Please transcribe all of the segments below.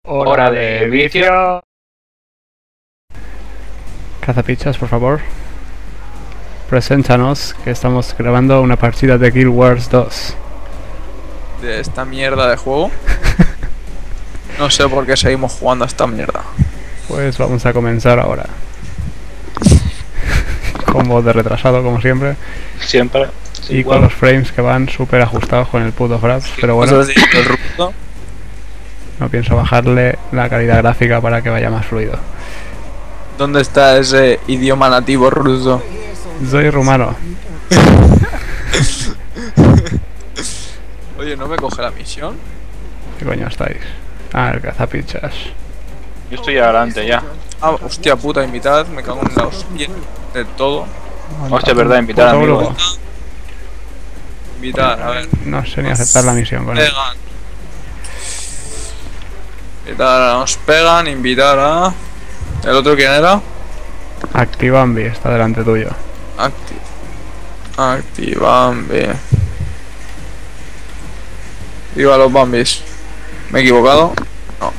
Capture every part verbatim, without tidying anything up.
Hora de vicio. Cazapichas, por favor. Preséntanos que estamos grabando una partida de Guild Wars dos. De esta mierda de juego. No sé por qué seguimos jugando a esta mierda. Pues vamos a comenzar ahora. Con voz de retrasado, como siempre. Siempre. Y con los frames que van súper ajustados con el puto Fraps. Pero bueno, no pienso bajarle la calidad gráfica para que vaya más fluido. ¿Dónde está ese idioma nativo ruso? Soy rumano. Oye, ¿no me coge la misión? ¿Qué coño estáis? Ah, el cazapichas. Yo estoy adelante ya. Ah, hostia puta, invitad, me cago en la hostia de todo. Hostia, es verdad, invitar a Puto amigos. grupo. Invitar, a ver. No sé ni aceptar la misión con él. Pegan. Invitar a nos pegan, invitar a... ¿El otro quién era? Activambi está delante tuyo. Acti... Activambi. Viva los Bambis. ¿Me he equivocado? No.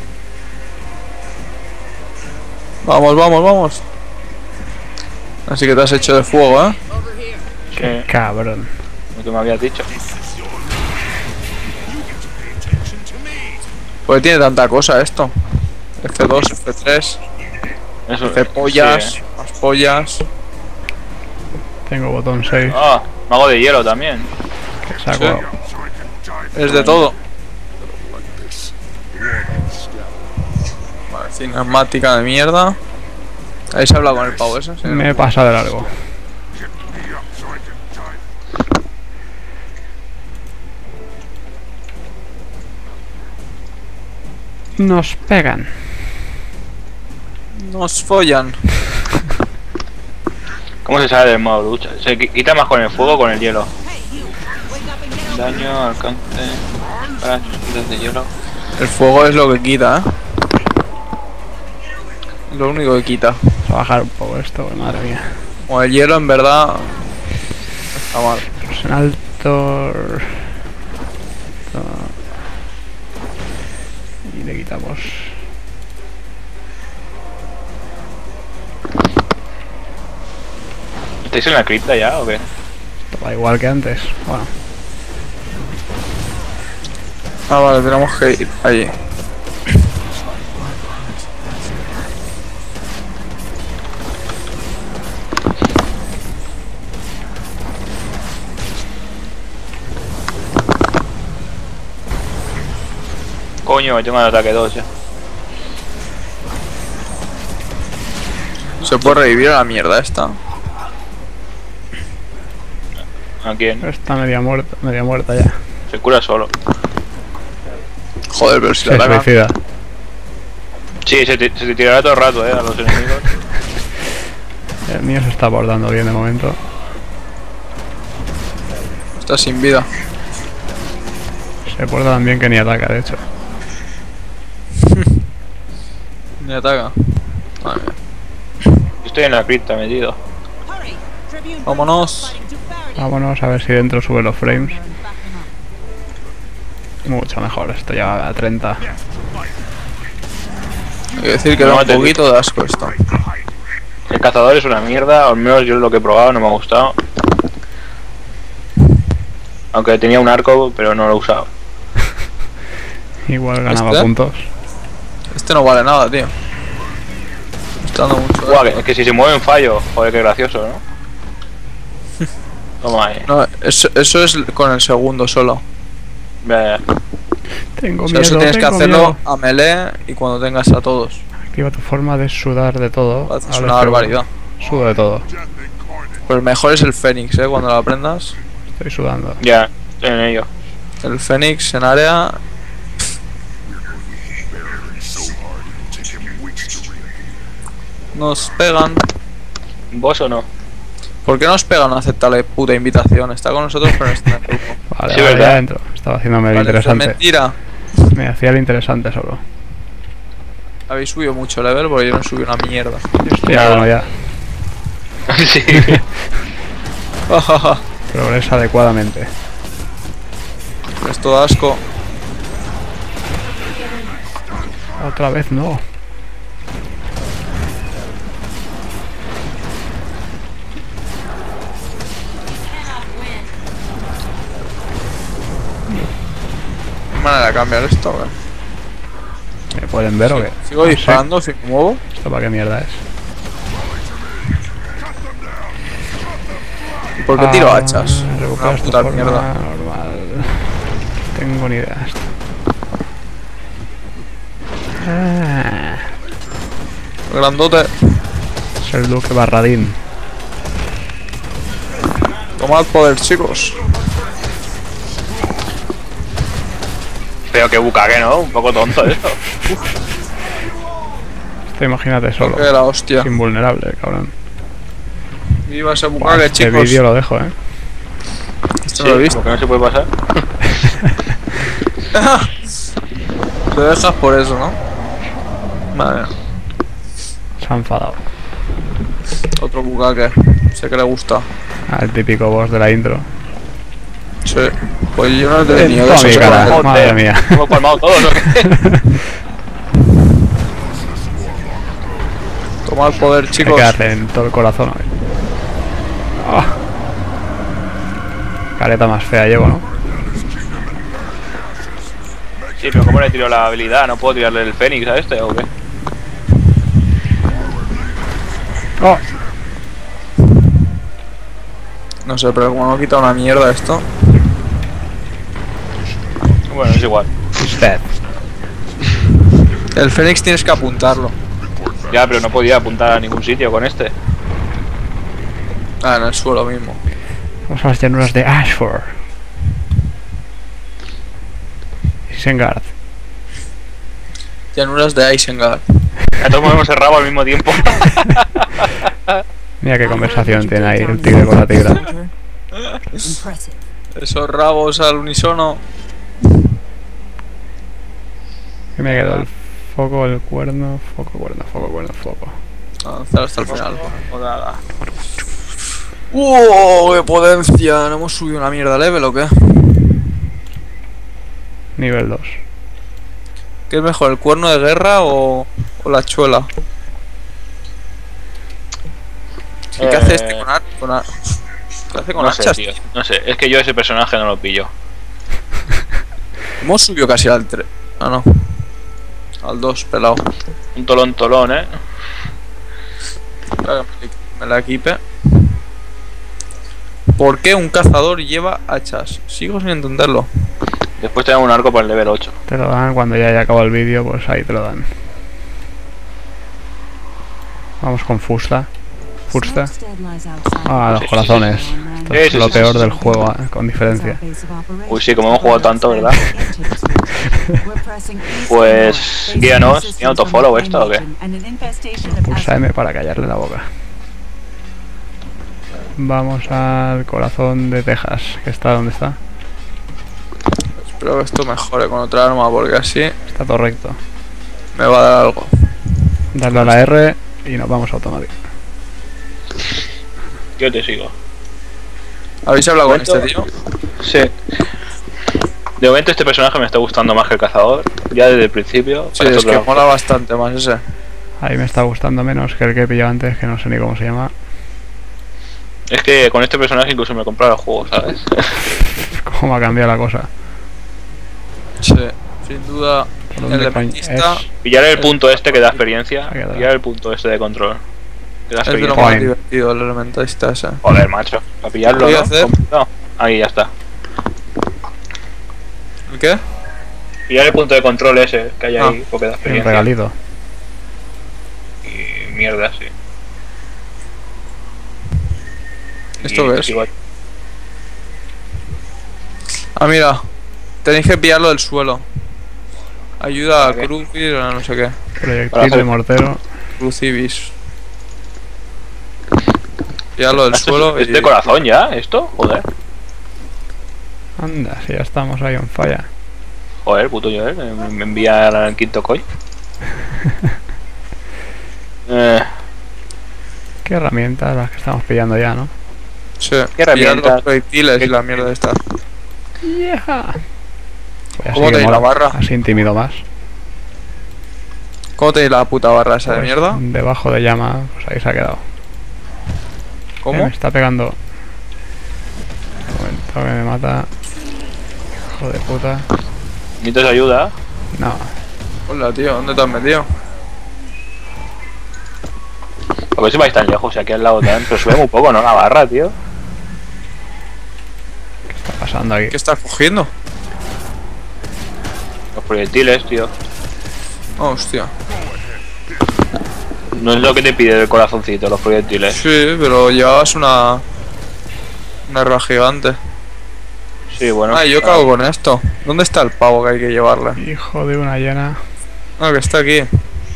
Vamos, vamos, vamos. Así que te has hecho de fuego, ¿eh? ¿Qué? Cabrón. Lo que me habías dicho. ¿Por qué tiene tanta cosa esto? F dos, F tres, Eso, F pollas, sí, eh. más pollas. Tengo botón seis. Ah, mago de hielo también. Que saco. Es de todo. Vale, cinemática de mierda. ¿Habéis hablado con el pavo ese? ¿Sí? Me he pasado de largo. Nos pegan. Nos follan. ¿Cómo se sale del modo lucha? ¿Se qui- quita más con el fuego o con el hielo? Daño, alcance, para quitas de hielo. El fuego es lo que quita, ¿eh? Es lo único que quita. Vamos a bajar un poco esto, madre mía. O el hielo en verdad está mal. Personaltor. Y le quitamos. ¿Estáis en la cripta ya o qué? Esto va igual que antes. Bueno, Ah, vale, tenemos que ir allí. Coño, me tengo el ataque dos ya. ¿Se puede revivir a la mierda esta? ¿A quién? está media muerta, media muerta ya. Se cura solo. Joder, pero si Se la atacan. suicida. Sí, se te, se te tirará todo el rato, eh, a los enemigos. El mío se está abordando bien de momento. Está sin vida. Se porta tan bien que ni ataca, de hecho. Ni ataca. Madre mía. Yo estoy en la cripta metido. Vámonos. Vámonos a ver si dentro sube los frames. Mucho mejor, esto ya a treinta. Hay que decir que No, da un te- poquito de asco esto. El cazador es una mierda, al menos yo lo que he probado no me ha gustado. Aunque tenía un arco, pero no lo he usado. Igual ganaba ¿Este? puntos. Este no vale nada, tío. Está dando mucho Guau, daño. que, que si se mueve en fallo, joder, qué gracioso, ¿no? Toma ahí. No, eso, eso es con el segundo solo. Vea, ya. Tengo O sea, miedo, eso tienes que tengo hacerlo miedo. a melee y cuando tengas a todos. Activa tu forma de sudar de todo. Haces Ahora una es que barbaridad. Sudo de todo. Pues el mejor es el Fénix, eh, cuando lo aprendas. Estoy sudando. Ya, estoy en ello. El Fénix en área. Nos pegan. ¿Vos o no? ¿Por qué nos pegan? No acepta la puta invitación. Está con nosotros, pero no está en el grupo. Vale, Sí, vale, ¿verdad? ya dentro. Estaba haciéndome el Vale, eso es interesante. mentira. Me hacía el interesante solo. Habéis subido mucho level porque yo no subí una mierda. Yo estoy Ya. a uno ya. Sí. Progresa adecuadamente. Es todo asco. Otra vez no. ¿Qué manera de cambiar esto? ¿Ve? ¿Me pueden ver o qué? Sigo No sé. disparando, si me muevo. ¿Esto para qué mierda es? ¿Y por qué tiro Ah, hachas? recuperas Una tu puta forma mierda. normal. Tengo ni idea de esto. Ah, Grandote. es el Duque Barradín. Tomad poder, chicos. Pero que bucaque, ¿no? Un poco tonto esto. Esto imagínate solo. Que la hostia. Es invulnerable, cabrón. Viva ese Buah, bucaque, este chicos. vídeo lo dejo, eh. Esto no lo he visto. Porque no se puede pasar. Te dejas por eso, ¿no? Vale. Se ha enfadado. Otro bucaque. Sé que le gusta. Al típico boss de la intro. Sí. Pues yo no he tenido Toma eso. mi se cara. llama. Madre mía. Hemos palmado todos, ¿o qué? Tomad poder, Hay chicos. que darle en todo el corazón, ¿eh? Ah. Careta más fea llevo, ¿no? Sí, pero ¿cómo le tiro la habilidad? ¿No puedo tirarle el Fénix a este o qué? Oh. No sé, pero como no quita una mierda esto. Bueno, es igual. It's dead. El Fénix tienes que apuntarlo. Ya, pero no podía apuntar a ningún sitio con este. Ah, en el suelo mismo. Vamos a las llanuras de Ashford. Isengard. Llanuras de Isengard. A todos movemos el rabo al mismo tiempo. Mira qué conversación tiene ahí el tigre con la tigra. Impressive. Esos rabos al unísono. Que me quedó el foco, el cuerno, foco, cuerno, foco, cuerno, foco. Avanzar hasta el final. O nada. ¡Uh! ¡Qué potencia! ¿No hemos subido una mierda level o qué? Nivel dos. ¿Qué es mejor, el cuerno de guerra o, o la chuela? ¿Qué, Eh, ¿qué hace este con ar con ar ¿Qué hace con No sé, hachas? tío. No sé, es que yo ese personaje no lo pillo. Hemos subido casi al tres. Ah, no. Al dos, pelado. Un tolón tolón, ¿eh? Claro, me la equipe. ¿Por qué un cazador lleva hachas? Sigo sin entenderlo. Después tenemos un arco para el level ocho. Te lo dan cuando ya haya acabado el vídeo, pues ahí te lo dan. Vamos con Fusta. Fusta. Ah, los Sí, sí, corazones. Esto Sí, es sí, lo sí, peor sí. del juego, eh, con diferencia. Uy, sí, como hemos jugado tanto, ¿verdad? Pues, guíanos. ¿Tiene autofollow esto o qué? Pulsa M para callarle la boca. Vamos al corazón de Texas, que está donde está. Espero que esto mejore con otra arma porque así Está todo recto. me va a dar algo. Darle a la R y nos vamos automático. Yo te sigo. ¿Habéis hablado con ¿Momento? este tío? Sí. De momento este personaje me está gustando más que el cazador. Ya desde el principio. Sí, Para es esto que lo- mola bastante más ese. Ahí me está gustando menos que el que he pillado antes, que no sé ni cómo se llama. Es que con este personaje incluso me he comprado el juego, ¿sabes? ¿Cómo ha cambiado la cosa? Sí, sin duda. ¿Por El dónde de coño Batista es? Pillar el punto este que da experiencia. Ha quedado. Pillar el punto este de control. Que da es de lo experiencia. más Point. divertido, el elementalista ese. Joder, macho. Para pillarlo, ¿Qué voy a ¿no? hacer? No. Ahí ya está. ¿El qué? Pillar el punto de control ese que hay ahí, Ah. porque da Un experiencia. regalito. Y mierda, sí. ¿Esto Y qué es? igual- Ah, mira. Tenéis que pillarlo del suelo. Ayuda a ¿Para qué? Crucis o no sé qué. Proyectil hacer- de mortero. Crucibis. Pillarlo del ¿Esto es- suelo ¿Es y... de corazón ya esto? Joder. Anda, si ya estamos ahí on falla. Joder, puto Joel, me, me envía al quinto coin. eh, ¿Qué herramientas las que estamos pillando ya, no? Sí, ¿Qué pillar herramientas? los proyectiles ¿Qué- y la mierda esta. Yeah. Pues así ¿Cómo que tenéis la mola, barra? así intimido más. ¿Cómo tenéis la puta barra esa de Pues, mierda? Debajo de llama, pues ahí se ha quedado. Eh, ¿Cómo? Me está pegando. Un momento que me mata. Hijo de puta. ¿Necesitas ayuda? No, Hola, tío, ¿dónde te has metido? A ver si vais tan lejos, y aquí al lado tan. Pero sube muy poco, ¿no? La barra, tío. ¿qué está pasando aquí? ¿Qué estás cogiendo? Los proyectiles, tío. Oh, hostia. No es lo que te pide el corazoncito, los proyectiles. Sí, pero llevabas una... Una herba gigante. Sí, bueno. Ah, yo cago con esto. ¿Dónde está el pavo que hay que llevarle? Hijo de una llena. Ah, que está aquí.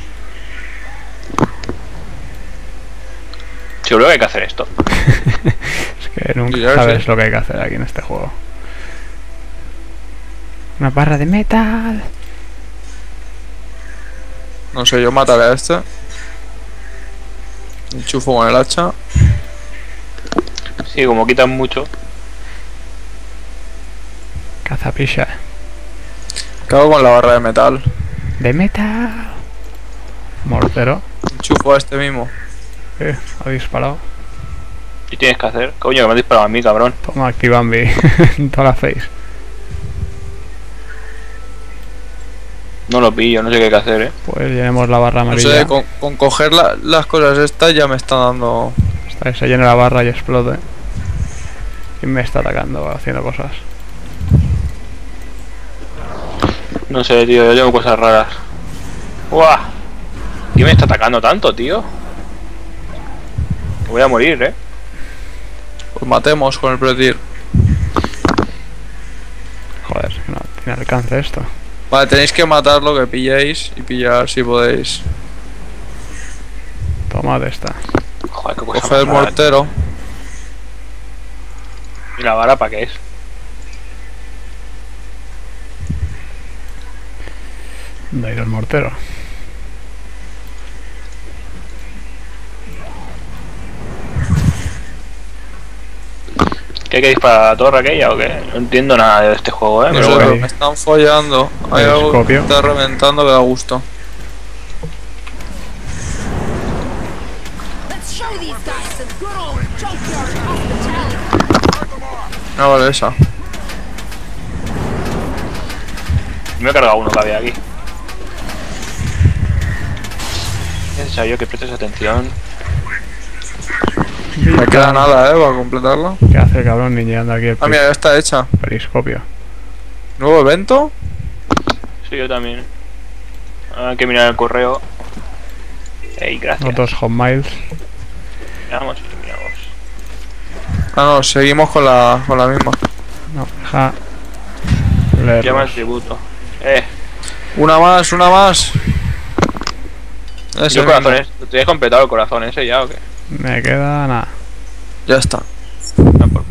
Seguro que hay que hacer esto. Es que nunca Ya sabes sé. lo que hay que hacer aquí en este juego. Una barra de metal. No sé, yo mataré a este. Enchufo con el hacha. Sí, como quitan mucho. Cazapicha. Cago con la barra de metal. De metal. Mortero. Enchufo a este mismo. Eh, ha disparado. ¿Qué tienes que hacer? Coño, que me has disparado a mí, cabrón. Toma aquí Bambi. En toda la face. No lo pillo, no sé qué hay que hacer, eh. Pues llenemos la barra No amarilla. sé, con, con coger la- las cosas estas ya me está dando... Hasta que se llene la barra y explote. Y me está atacando, haciendo cosas. No sé, tío, yo tengo cosas raras. ¡Guau! ¿Quién me está atacando tanto, tío? Voy a morir, eh. Pues matemos con el proyectil. Joder, no tiene alcance esto. Vale, tenéis que matar lo que pilléis y pillar si podéis. Toma de esta. Joder, qué cosa Coger el más rara. mortero. ¿Y la vara para qué es? ¿Dónde ha ido el mortero? ¿Qué hay que disparar a la torre aquella o qué? No entiendo nada de este juego, eh. No Pero sé, bueno. pero me están follando. Hay algo que Telescopio. está reventando que da gusto. Let's show these guys some good old junkyard hospitality. No vale esa. Me he cargado uno que había aquí. Es necesario que prestes atención. Me queda nada, eh, para completarla. ¿Qué hace el cabrón ninjeando aquí el Ah, mira, ya está hecha. periscopio? ¿Nuevo evento? Sí, yo también. Hay que mirar el correo. Ey, gracias. Otros hot miles. Miramos y miramos. Ah, no, seguimos con la, con la misma. No, deja leerlos. Llama al tributo. Eh, Una más, una más. Ese yo mismo. corazones. ¿Tienes completado el corazón ese ya o qué? Me queda nada. Ya está. Ah, por-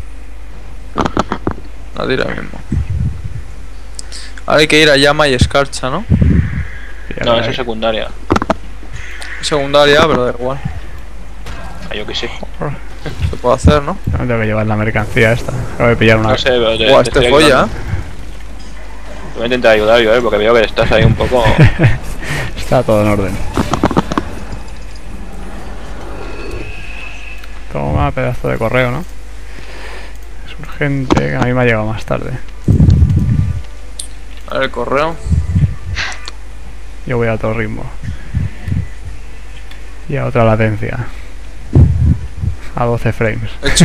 La tira mismo. Ahora hay que ir a llama y escarcha, ¿no? Ya No, me- eso es secundaria. Secundaria, pero da igual. Ah, yo qué sé. Se puede hacer, ¿no? No tengo que llevar la mercancía esta. Acabo de pillar una. No sé, pero te, Buah, te este estoy folla, ayudando. Te voy a intentar ayudar yo, eh, porque veo que estás ahí un poco. Está todo en orden. Toma, pedazo de correo, ¿no? Es urgente, que a mí me ha llegado más tarde. A ver el correo. Yo voy a otro ritmo. Y a otra latencia. A doce frames. Hecho.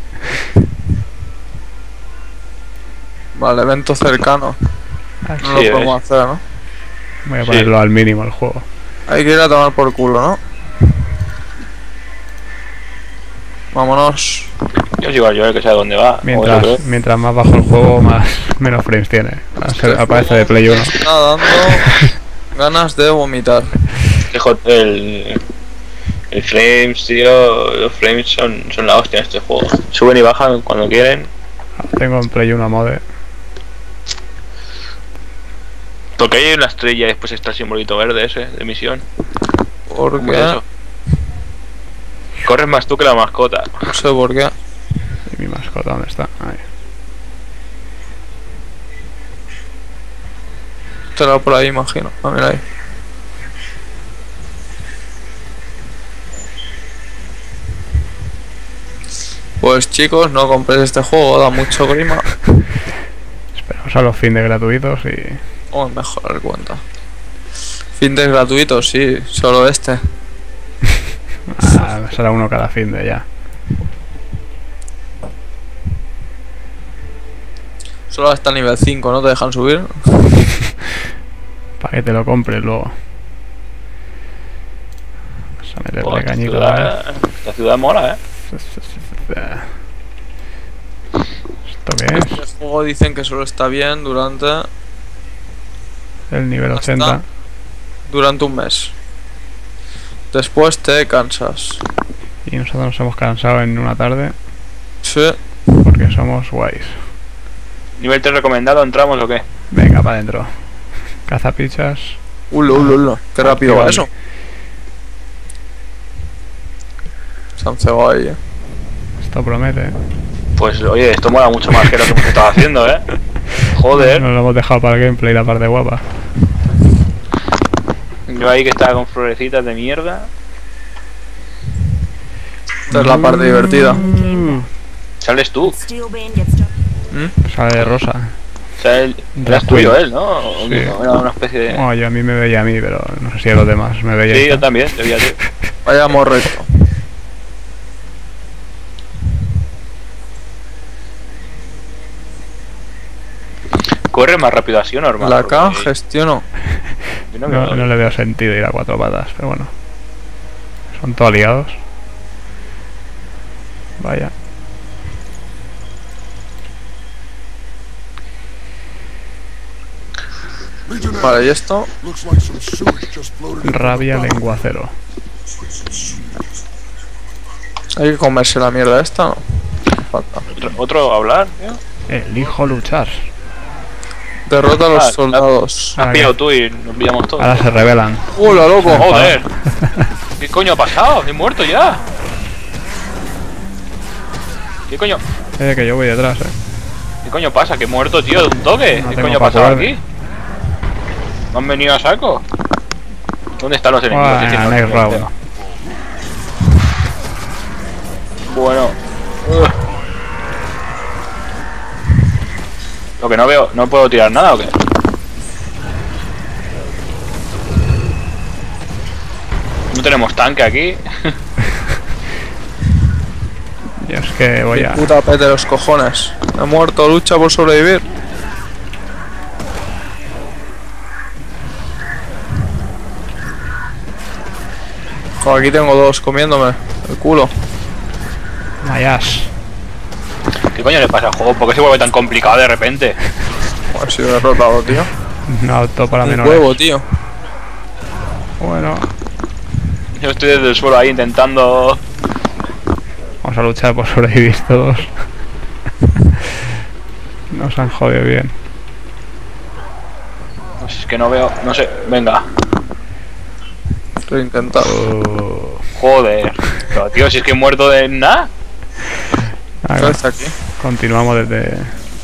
Vale, evento cercano. No Sí, lo podemos hacer, ¿no? Voy a Sí. ponerlo al mínimo el juego. Hay que ir a tomar por culo, ¿no? Vámonos. Yo sigo al Joel que sabe dónde va. o yo Mientras, creo. mientras más bajo el juego, más menos frames tiene. Va a ser- Aparece de Play uno. Me está dando ganas de vomitar. Que jo- El, el frames, tío. Los frames son, son la hostia en este juego. Suben y bajan cuando quieren. Tengo en Play uno mode. Porque hay una estrella y después está el simbolito verde ese de misión. ¿Por ¿Cómo es qué? eso? Corres más tú que la mascota. No sé por qué. ¿Y mi mascota dónde está? Ahí. Estará por ahí, imagino. Ah, mira ahí. Pues chicos, no compréis este juego, da mucho grima. Esperamos a los fines gratuitos y... Oh, mejorar cuenta. Fines gratuitos, sí, solo este. Ah, será uno cada fin de ya. Solo hasta el nivel cinco, ¿no te dejan subir? Para que te lo compres luego. Vamos a meterle Oh, esta cañito. ciudad, esta ciudad mola, eh. ¿Esto qué es? El juego dicen que solo está bien durante El nivel Hasta- ochenta. durante un mes. Después te cansas. Y nosotros nos hemos cansado en una tarde Sí. porque somos guays. Nivel tres recomendado, ¿entramos o qué? Venga, para adentro. Cazapichas. Ulo, ulo, ulo. Qué rápido va Vale. eso. Se han cebado ahí, eh. Esto promete. Pues oye, esto mola mucho más que lo que hemos estado haciendo, eh. Joder, Nos lo hemos dejado para el gameplay, la parte guapa. yo ahí que estaba con florecitas de mierda. Esta es la parte divertida. Sales tú, Steelbane gets to ¿Mm? Sale de rosa. sales, Drag eras tuyo queen. él, ¿no? O- Sí. Era una especie de... Bueno, yo a mí me veía a mí, pero no sé si a los demás me veía. Sí, yo también, te vi a ti. Vayamos recto. Corre más rápido así o normal. La K Porque gestiono. yo no No, veo- no le veo sentido ir a cuatro patas, pero bueno. Son todos aliados. Vaya. Vale, ¿y esto? Rabia lenguacero. Hay que comerse la mierda esta, ¿no? Falta. ¿Otro, otro hablar, tío? Elijo luchar. Derrota a los Ah, soldados. Has pillado tú y nos pillamos todos. Ahora se revelan. ¡Hola, loco! ¡Joder! ¿Qué coño ha pasado? ¡He muerto ya! ¿Qué coño? Eh, que yo voy detrás, eh. ¿Qué coño pasa? Que he muerto, tío, de un toque. No ¿Qué tengo coño ha pa' pasado curarme. aquí? ¿Me han venido a saco? ¿Dónde están los enemigos? Buah, Es que no next los round. veo. Bueno. Ugh. Lo que no veo, ¿no puedo tirar nada o qué? No tenemos tanque aquí. Yo es que voy a... Puta pete de los cojones. He muerto, lucha por sobrevivir. Joder, aquí tengo dos comiéndome el culo. Mayas. ¿Qué coño le pasa al juego? ¿Por qué se vuelve tan complicado de repente? Joder, he sido derrotado, tío. Un auto para Un menores. huevo, tío. Bueno, Yo estoy desde el suelo ahí intentando... vamos a luchar por sobrevivir todos. Nos han jodido bien. No sé, es que no veo... No sé, venga. Estoy intentando. Uh, Joder. Pero tío, si es que he muerto de nada. a ¿Qué ver, está aquí? continuamos desde...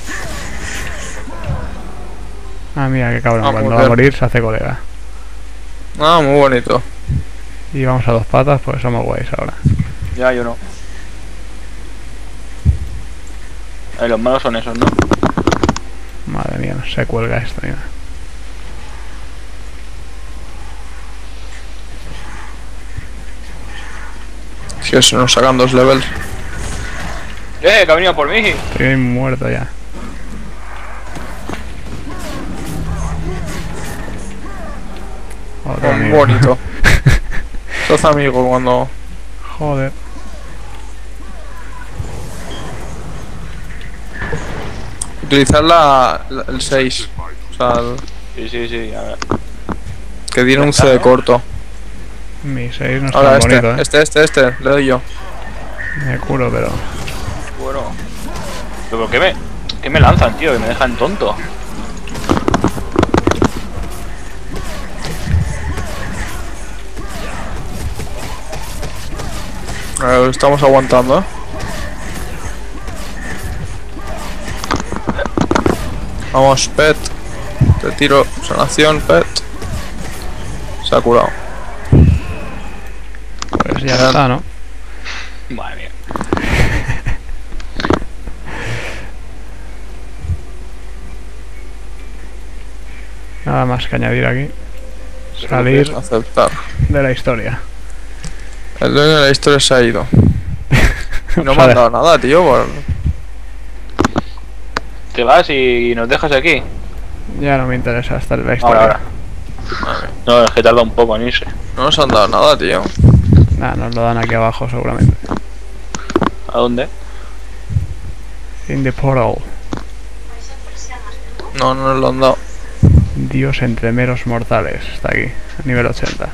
Ah, mira, qué cabrón. Ah, muy Cuando va a bien. morir se hace colega. Ah, muy bonito. Y vamos a dos patas, pues somos guays ahora. Ya, yo no. Eh, los malos son esos, ¿no? Madre mía, no se cuelga esto, mira. Si eso nos sacan dos levels. ¡Eh, que ha venido por mí! Estoy muerto ya. Otro Muy amigo. bonito. Sos amigo cuando. Joder. Utilizar la, la- el seis. O sea, el- Sí, sí, sí, a ver. que tiene un C de corto. Mi seis no es Ahora tan este, bonito, eh. este, este, este, le doy yo. Me curo, pero... Bueno. ¿Pero qué me, qué me lanzan, tío? Que me dejan tonto. Eh, estamos aguantando, eh. Vamos, Pet. Te tiro sanación, Pet. Se ha curado. Pues ya está, ¿no? Madre mía. Nada más que añadir aquí. Pero Salir que es aceptar. de la historia. El dueño de la historia se ha ido. No me han Sale. dado nada, tío. Por... Te vas y nos dejas aquí. Ya no me interesa estar en la historia. Ahora, ahora. No, es que tarda un poco en irse. No nos han dado nada, tío. Nah, nos lo dan aquí abajo seguramente. ¿A dónde? In the portal. No, no nos lo han dado. Dios entre meros mortales. Está aquí, a nivel ochenta.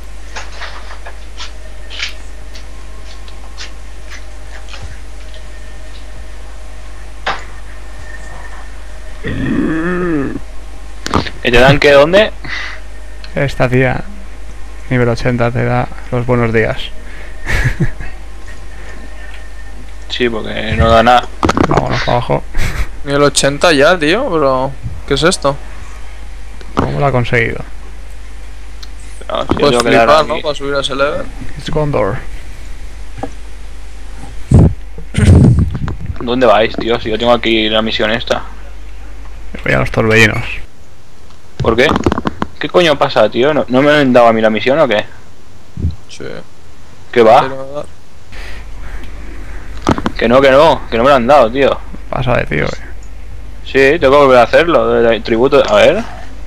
¿Y te dan qué dónde? Esta tía, nivel ochenta, te da los buenos días. Sí, porque no da nada. Vámonos para abajo. Nivel ochenta ya, tío, pero... ¿Qué es esto? ¿Cómo lo ha conseguido? No, si yo Pues tengo que dar flipar, aquí. ¿no? Para subir a ese level. It's Gondor. ¿Dónde vais, tío? Si yo tengo aquí la misión esta. Voy a los torbellinos. ¿Por qué? ¿Qué coño pasa, tío? ¿No, ¿no me han dado a mí la misión o qué? Sí. ¿Qué va? Quiero dar. Que no, que no, que no me lo han dado, tío. Pasa de tío, eh. Sí, tengo que volver a hacerlo, de, de tributo. A ver.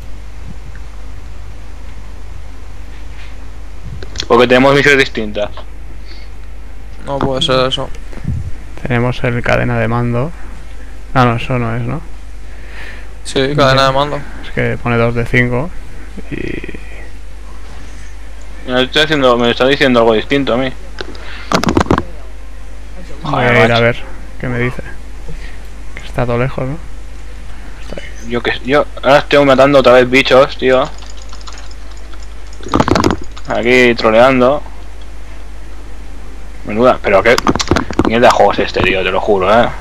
Porque tenemos misiones distintas. No puede ser eso. Tenemos el cadena de mando. Ah, no, eso no es, ¿no? Sí, cadena de mando. Es que pone dos de cinco. Y... Me estoy haciendo, me está diciendo algo distinto a mí. Voy Joder, a ir a macho. ver qué me dice. Que está todo lejos, ¿no? Yo que yo ahora estoy matando otra vez bichos, tío. Aquí troleando. Menuda, pero qué mierda de juego es este, tío, te lo juro, eh.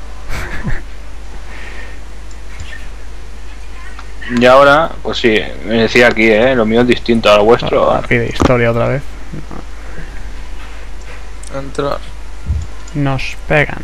Y ahora, pues sí, me decía aquí, eh, lo mío es distinto al vuestro. Ah, pide historia otra vez. Entrar. Nos pegan.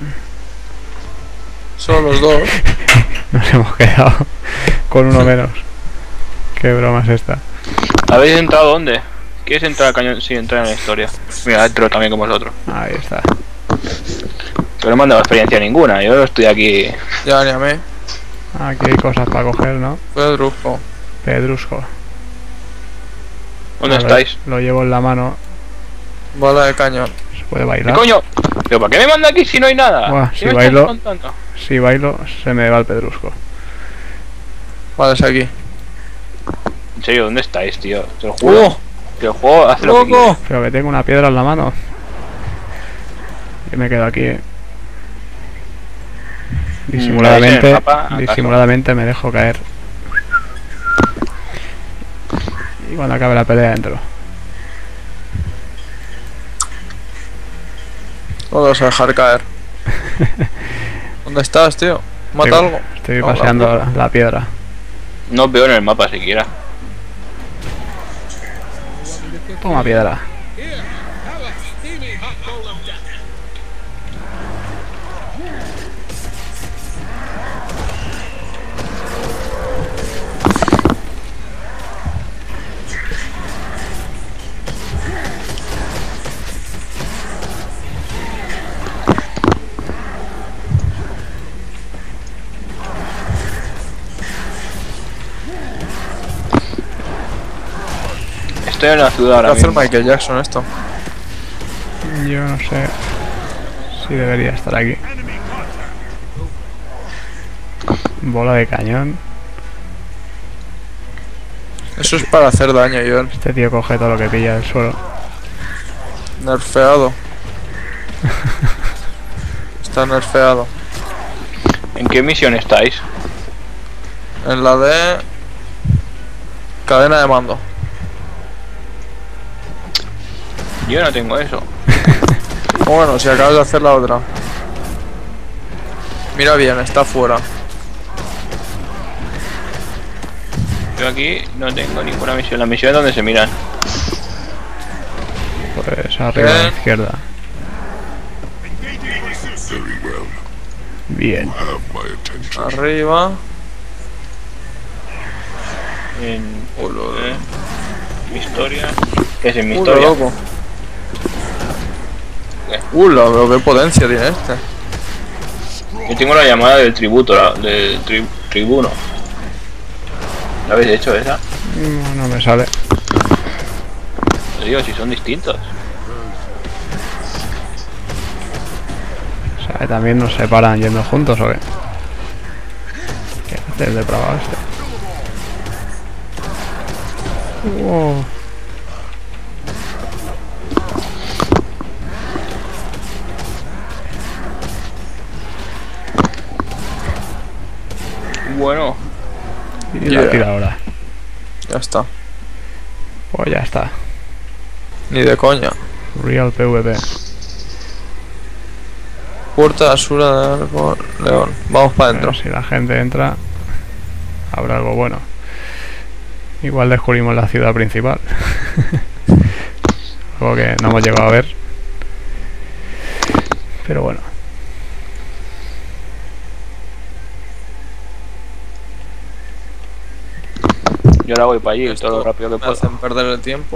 Solo los dos. Nos hemos quedado con uno menos. Qué broma es esta. ¿Habéis entrado dónde? ¿Quieres entrar al cañón? Sí, entrar en la historia. Mira, entro también como el otro. Ahí está. Pero no me han dado experiencia ninguna, yo estoy aquí. Ya, ni a mí. Aquí hay cosas para coger, ¿no? Pedrusco. Pedrusco. ¿Dónde A ver, estáis? Lo llevo en la mano. Bala de cañón. Se puede ¿Qué bailar. coño? ¿Pero para qué me manda aquí si no hay nada? Buah, ¿Qué si me bailo- estás contando? Si bailo, se me va el pedrusco. Vale, es aquí. En serio, ¿dónde estáis, tío? Te lo juro. ¡Oh! Que el juego hace lo que quiere. ¡Loco! Pero que tengo una piedra en la mano. Y me quedo aquí, eh. Disimuladamente, ¿Veis el mapa, acaso? disimuladamente me dejo caer. Y cuando acabe la pelea entro. No lo vas a dejar caer. ¿Dónde estás, tío? ¿Mata Estoy- algo? Estoy No, la paseando puta. la, la piedra. No veo en el mapa siquiera. Toma piedra. Estoy en la ciudad ¿Qué ahora hace el mismo. Michael Jackson esto? Yo no sé si debería estar aquí. Bola de cañón. Eso es para hacer daño, John. Este tío coge todo lo que pilla del suelo. Nerfeado. Está nerfeado. ¿En qué misión estáis? En la de... Cadena de mando. Yo no tengo eso. Bueno, si acabas de hacer la otra. Mira bien, está fuera. Yo aquí no tengo ninguna misión. La misión es donde se miran. Pues arriba a la Bien. izquierda. Very well. Bien. Have my attention. Arriba. En Hola. eh, mi historia. ¿Qué es en mi Hola, historia? loco. ¿Qué? Hola, pero qué potencia tiene este. Yo tengo la llamada del tributo, la, del tri, tribuno. ¿La habéis hecho esa? No, no me sale. Te digo, si son distintos. O sea, también nos separan yendo juntos o qué. ¿Qué hace el depravado este? Wow. Bueno, Y la Yeah. tira ahora. Ya está. Pues ya está. Ni de coña. Real PvP. Puerta Asura de Arco León. Vamos para Pero adentro. si la gente entra, habrá algo bueno. Igual descubrimos la ciudad principal. Algo que no hemos llegado a ver. Pero bueno. yo ahora voy para allí Esto todo lo rápido que me puedo. hacen perder el tiempo.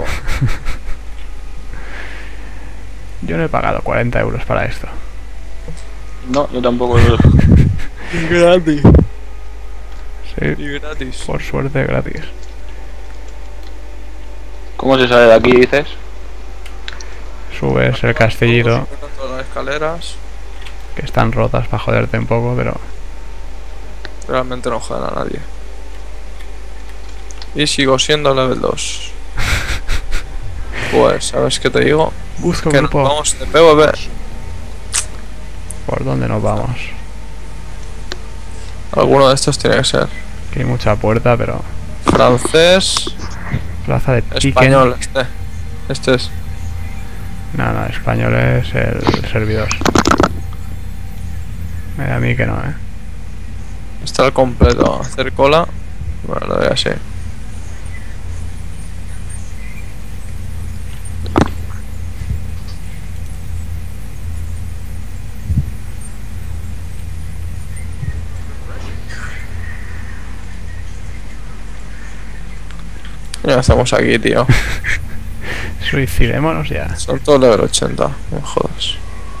Yo no he pagado cuarenta euros para esto. No, yo tampoco. Gratis. Sí, Y gratis. por suerte gratis. ¿Cómo se sale de aquí, dices? Subes el castillito, Todas las escaleras. que están rotas para joderte un poco, pero Realmente no jodan a nadie. Y sigo siendo level dos. Pues, ¿sabes qué te digo? busco Que nos grupo. vamos de PvP. ¿Por dónde nos vamos? Alguno de estos tiene que ser. Aquí hay mucha puerta, pero Francés, plaza de Chicken. español, este. Este es. No, no, español es el servidor. Me da a mí que no, eh. Está el completo. Hacer cola. Bueno, lo doy así. ¿Qué hacemos aquí, tío? Suicidémonos ya. Son todos level ochenta. No me jodas.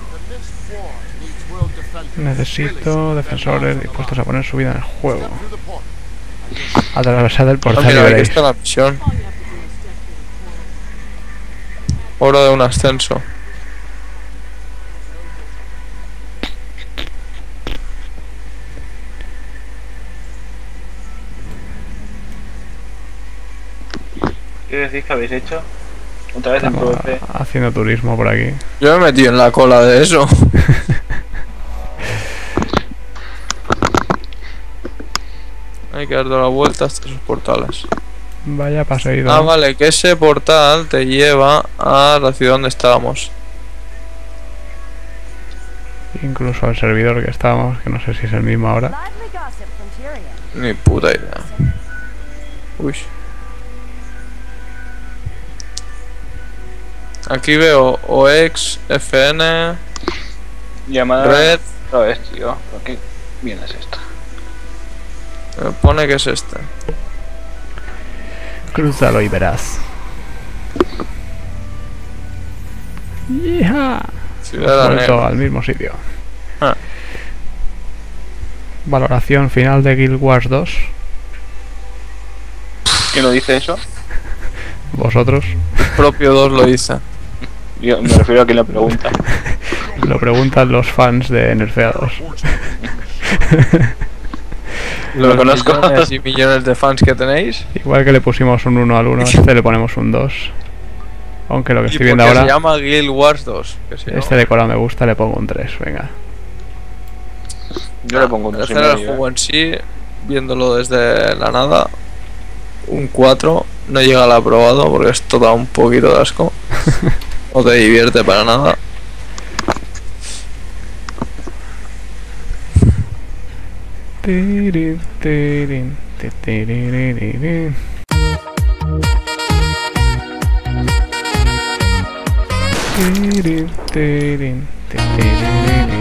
Necesito defensores dispuestos a poner su vida en el juego. Atravesad el Ah, portal y mira, aquí veréis. está la misión. Oro de un ascenso. ¿Qué decís que habéis hecho? Otra vez en Estamos PvP. haciendo turismo por aquí. Yo me he metido en la cola de eso. Hay que dar la vuelta hasta esos portales. Vaya paseído. Ah, vale, que ese portal te lleva a la ciudad donde estábamos. Incluso al servidor que estábamos, que no sé si es el mismo ahora. Lively gossip from Tyrion. Ni puta idea. Uy. Aquí veo O X, F N, Llamada. Red. Otra vez, tío. ¿Por qué vienes esto? Me pone que es este. Crúzalo y verás. ¡Hija! Ciudad Hemos de vuelto Negra. al mismo sitio. Ah. Valoración final de Guild Wars dos. ¿Quién lo dice eso? Vosotros. El propio dos lo dice. Yo me refiero a quien lo pregunta. Lo preguntan los fans de Nerfeados. Lo Los conozco. millones y millones de fans que tenéis. Igual que le pusimos un uno al uno, a este le ponemos un dos. Aunque lo que Y estoy viendo porque ahora, se llama Guild Wars dos. Que si no- este decorado me gusta, le pongo un tres. Venga. Yo le pongo un dos y Hacer el medio. juego en sí, viéndolo desde la nada, un cuatro. No llega al aprobado porque esto da un poquito de asco. No te divierte para nada. Tirin, tirin, ti, tiririririn. Tirin, tirin, ti, tiririririn.